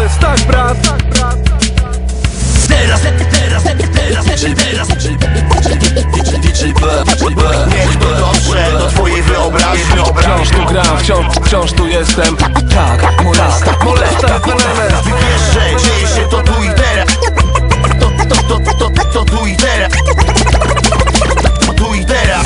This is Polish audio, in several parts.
tak brat. Teraz niech to dotrze do twojej wyobraźni. Wciąż tu gram, wciąż tu jestem. Tak, molesta element. Wiesz, że dzieje się to tu i teraz. To tu i teraz. To tu i teraz.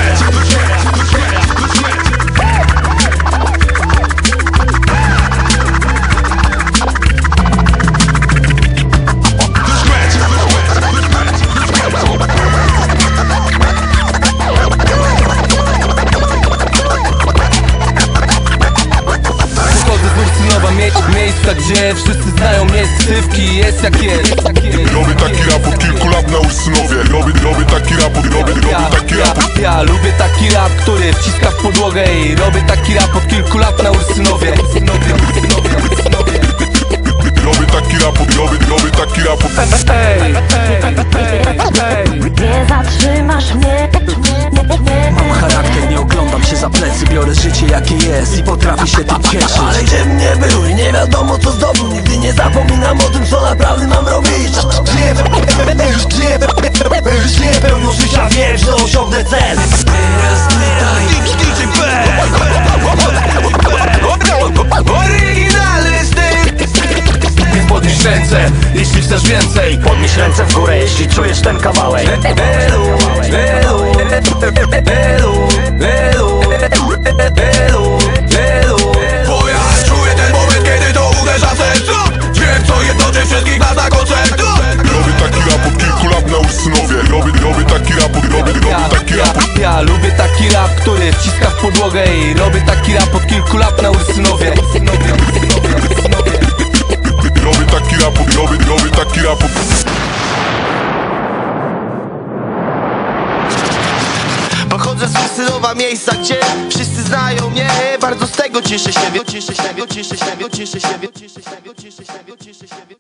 Miejsca, gdzie wszyscy znają mnie z ksywki. Jest jak jest. Robię taki rap od kilku lat na Ursynowie. Robię taki rap, robię taki rap. Ja lubię taki rap, który wciska w podłogę. I robię taki rap od kilku lat na Ursynowie. Robię taki rap, robię taki rap. Nie zatrzymasz mnie. Mam charakter, nie oglądam się za plecy. Biorę życie jakie jest i potrafię się tym cieszyć. Ale gdybym nie był i nie wiadomo co zdobył, nigdy nie zapominam o tym, co naprawdę mam robić. Żyję pełnią życia, wiem, że osiągnę cel. Oryginalny styl. Więc podnieś ręce, jeśli chcesz więcej. Podnieś ręce w górę, jeśli czujesz ten kawałek. Bo ja czuję ten moment, kiedy to uderza w serce. Wiem, co jednoczy wszystkich nas na koncertu. Robię taki rap od kilku lat na Ursynowie. Robię taki rap, robię taki rap. Ja lubię taki rap, który wciska w podłogę. I robię taki rap od kilku lat na Ursynowie. Robię taki rap, robię taki rap. Pochodzę z Ursynowa, miejsca, gdzie wszyscy znają mnie. Bardzo z tego cieszę się.